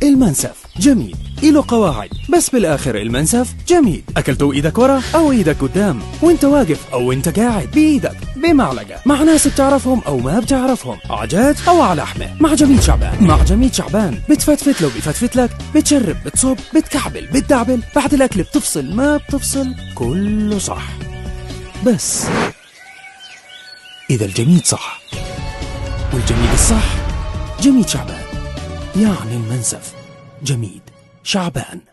المنسف جميد، إله قواعد، بس بالآخر المنسف جميد. أكلته إيدك ورا أو إيدك قدام، وإنت واقف أو إنت قاعد، بإيدك، بمعلقة، مع ناس بتعرفهم أو ما بتعرفهم، عجاج أو على لحمة. مع جميد شعبان، مع جميد شعبان بتفتفت لو بفتفت لك، بتشرب، بتصب، بتكعبل، بتدعبل، بعد الأكل بتفصل ما بتفصل، كله صح. بس إذا الجميد صح، والجميد الصح جميد شعبان، يعني المنسف جميد شعبان.